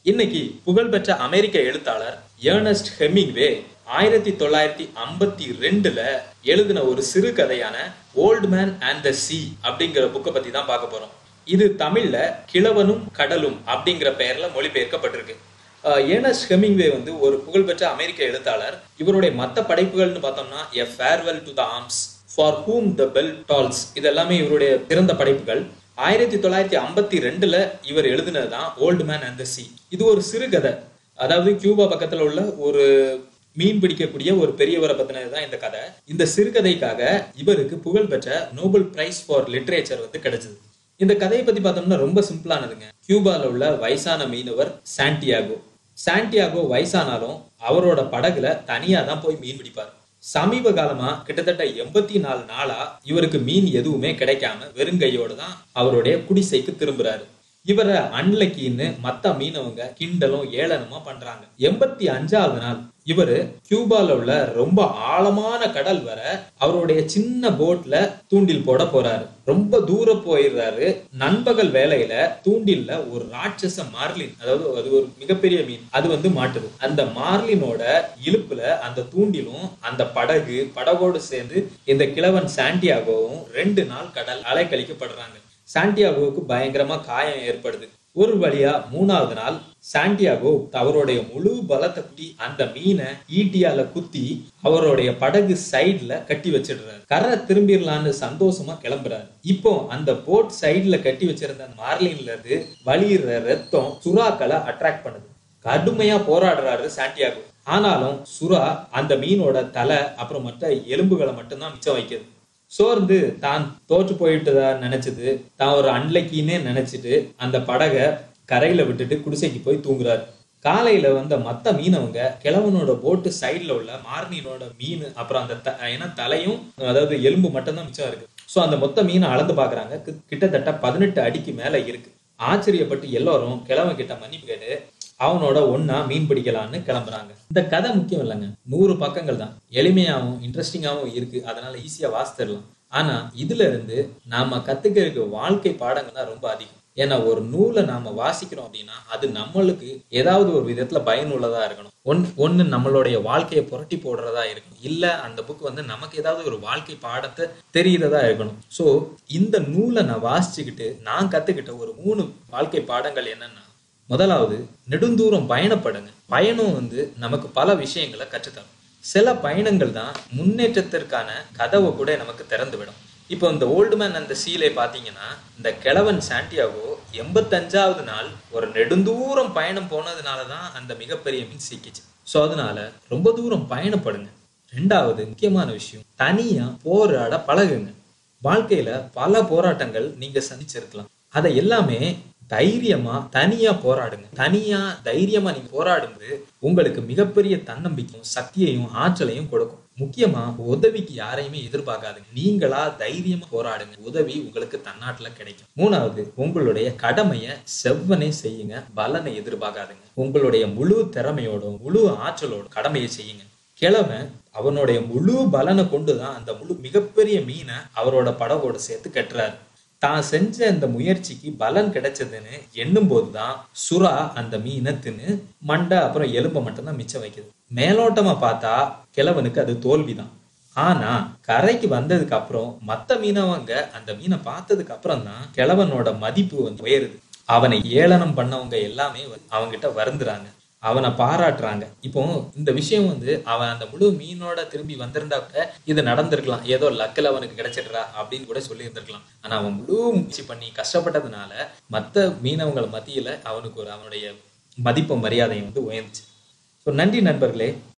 இன்னைக்கு புகழ்பெற்ற அமெரிக்க எழுத்தாளர் ஏர்னஸ்ட் ஹெமிங்வே 1952ல எழுதின ஒரு சிறுகதையான old man and the sea அப்படிங்கிற புக்கை பத்தி தான் பார்க்க போறோம். இது தமிழ்ல கிழவனும் கடலும் அப்படிங்கிற பெயர்ல மொழிபெயர்க்கப்பட்டிருக்கு. ஏர்னஸ்ட் ஹெமிங்வே ஒரு புகழ்பெற்ற அமெரிக்க எழுத்தாளர். இவருடைய மற்ற படைப்புகள்னு பார்த்தோம்னா a farewell to the arms, for whom the bell tolls, இதெல்லாமே இவருடைய சிறந்த படைப்புகள். 1952ல இவர் எழுதினதுதான் old man and the sea. இது ஒரு சிறுகதை. அதாவது கியூபா பக்கத்துல உள்ள ஒரு மீன் பிடிக்கக்கூடிய ஒரு பெரியவரை பத்தினதுதான் இந்த கதை. இந்த சிறுகதைக்காக இவருக்கு புகழ்பெற்ற நோபல் பிரைஸ் ஃபார் லிட்ரேச்சர் கிடைச்சது. இந்த கதையை பத்தி பார்த்தோம்னா ரொம்ப சிம்பிளானதுங்க. கியூபால உள்ள வயசான மீனவர் சாண்டியாகோ வயசானாலும் அவரோட படகுல தனியா தான் போய் மீன் பிடிப்பார். சமீப காலமா கிட்டத்தட்ட 84 நாளா இவருக்கு மீன் எதுவுமே கிடைக்காம வெறுங்கையோட தான் அவருடைய குடிசைக்கு திரும்புறாரு. இவரை அன்லக்கின்னு மத்த மீனவங்க கிண்டலும் ஏளனமா பண்றாங்க. 85வது நாள் இவரு கியூபால உள்ள ரொம்ப ஆழமான கடல் வர அவருடைய சின்ன போட்ல தூண்டில் போட போறாரு. ரொம்ப தூரம் போயிடுறாரு. நண்பகல் வேலையில தூண்டில்ல ஒரு ராட்சச மார்லின், அதாவது அது ஒரு மிகப்பெரிய மீன், அது மாட்டுது. அந்த மார்லினோட இழுப்புல அந்த தூண்டிலும் அந்த படகோடு சேர்ந்து இந்த கிழவன் சாண்டியாகோவும் 2 நாள் கடல் அலைக்கழிக்கப்படுறாங்க. சாண்டியாகோவுக்கு பயங்கரமா காயம் ஏற்படுது. ஒரு வழியா 3வது நாள் சாண்டியாகோ அவருடைய முழு பலத்தை குட்டி அந்த மீனை ஈட்டியால குத்தி அவருடைய படகு சைட்ல கட்டி வச்சிடுறாரு. கரை திரும்பிடலான்னு சந்தோஷமா கிளம்புறாரு. இப்போ அந்த போட் சைட்ல கட்டி வச்சிருந்த மார்லின்ல இருந்து வழியிற ரத்தம் சுறாக்களை அட்ராக்ட் பண்ணுது. கடுமையா போராடுறாரு சாண்டியாகோ. ஆனாலும் சுறா அந்த மீனோட தலை அப்புறம் மற்ற எலும்புகளை மட்டும்தான் மிச்சம் வைக்குது. சோர்ந்து தான் தோற்று போயிட்டதா நினைச்சது, தான் ஒரு அன்லக்கின்னே நினைச்சிட்டு அந்த படகை கரையில விட்டுட்டு குடிசைக்கு போய் தூங்குறாரு. காலையில மத்த மீனவங்க கிழவனோட போட்டு சைட்ல உள்ள மார்னினோட மீன் அப்புறம் அந்த ஏன்னா தலையும் அதாவது எலும்பு மட்டும்தான் மிச்சம் இருக்கு. சோ அந்த மொத்த மீனை அளந்து பாக்குறாங்க. கிட்டத்தட்ட 18 அடிக்கு மேல இருக்கு. ஆச்சரியப்பட்டு எல்லாரும் கிழவன் கிட்ட மன்னிப்பு கேட்டு அவனோட ஒன்னா மீன் பிடிக்கலான்னு கிளம்புறாங்க. இந்த கதை முக்கியம் இல்லைங்க, 100 பக்கங்கள் தான். எளிமையாவும் இன்ட்ரெஸ்டிங்காவும் இருக்கு. அதனால ஈஸியா வாசிச்சிடலாம். ஆனா இதுல இருந்து நாம கத்துக்கிறதுக்கு வாழ்க்கை பாடங்கள் தான் ரொம்ப அதிகம். ஏன்னா ஒரு நூலை நாம வாசிக்கிறோம் அப்படின்னா அது நம்மளுக்கு ஏதாவது ஒரு விதத்துல பயனுள்ளதா இருக்கணும். ஒண்ணு நம்மளுடைய வாழ்க்கையை புரட்டி போடுறதா இருக்கணும், இல்ல அந்த புக் நமக்கு ஏதாவது ஒரு வாழ்க்கை பாடத்தை தெரிகிறதா இருக்கணும். சோ இந்த நூலை நான் வாசிச்சுக்கிட்டு நான் கத்துக்கிட்ட ஒரு 3 வாழ்க்கை பாடங்கள் என்னன்னா, முதலாவது, நெடுந்தூரம் பயணப்படுங்க. பயணம் நமக்கு பல விஷயங்களை கற்றுத்தரும். சில பயணங்கள் தான் முன்னேற்றத்திற்கான கதவை கூட நமக்கு திறந்து விடும். இப்போ இந்த ஓல்டு மேன் அந்த சீலை பாத்தீங்கன்னா, இந்த கிழவன் சாண்டியாகோ 85வது நாள் ஒரு நெடுந்தூரம் பயணம் போனதுனாலதான் அந்த மிகப்பெரிய மீன் சிக்கிச்சு. சோ அதனால ரொம்ப தூரம் பயணப்படுங்க. 2வது முக்கியமான விஷயம், தனியா போராட பழகுங்க. வாழ்க்கையில பல போராட்டங்கள் நீங்க சந்திச்சிருக்கலாம். அதை எல்லாமே தைரியமா தனியா போராடுங்க. தனியா தைரியமா நீங்க போராடும்போது உங்களுக்கு மிகப்பெரிய தன்னம்பிக்கையும் சக்தியையும் ஆற்றலையும் கொடுக்கும். முக்கியமா உதவிக்கு யாரையுமே எதிர்பார்க்காதுங்க. நீங்களா தைரியமா போராடுங்க. உதவி உங்களுக்கு தன்னாட்டுல கிடைக்கும். 3வது, உங்களுடைய கடமைய செவ்வனே செய்யுங்க. பலனை எதிர்பார்க்காதுங்க. உங்களுடைய முழு திறமையோடும் முழு ஆற்றலோடும் கடமையை செய்யுங்க. கிழவன் அவனுடைய முழு பலனை கொண்டுதான் அந்த முழு மிகப்பெரிய மீனை அவரோட படகோட சேர்த்து கட்டுறாரு. தான் செஞ்ச அந்த முயற்சிக்கு பலன் கிடைச்சதுன்னு எண்ணும் போதுதான் சுறா அந்த மீனை தின்னு மண்டை அப்புறம் எலும்பை மட்டும்தான் மிச்சம் வைக்குது. மேலோட்டமா பார்த்தா கிழவனுக்கு அது தோல்விதான். ஆனா கரைக்கு வந்ததுக்கு அப்புறம் மத்த மீனவங்க அந்த மீனை பார்த்ததுக்கு அப்புறம் தான் கிழவனோட மதிப்பு உயருது. அவனை ஏளனம் பண்ணவங்க எல்லாமே அவங்கிட்ட வருந்துறாங்க, அவனை பாராட்டுறாங்க. இப்போ இந்த விஷயம் அவன் அந்த முழு மீனோட திரும்பி வந்திருந்தா கூட இது நடந்திருக்கலாம், ஏதோ லக்கில் அவனுக்கு கிடைச்சிடுறா அப்படின்னு கூட சொல்லி இருந்திருக்கலாம். ஆனா அவன் முழு முயற்சி பண்ணி கஷ்டப்பட்டதுனால மத்த மீனவங்களை மத்தியில அவனுக்கு அவனுடைய மதிப்பு மரியாதையும் உயர்ந்துச்சு. ஸோ நன்றி நண்பர்களே.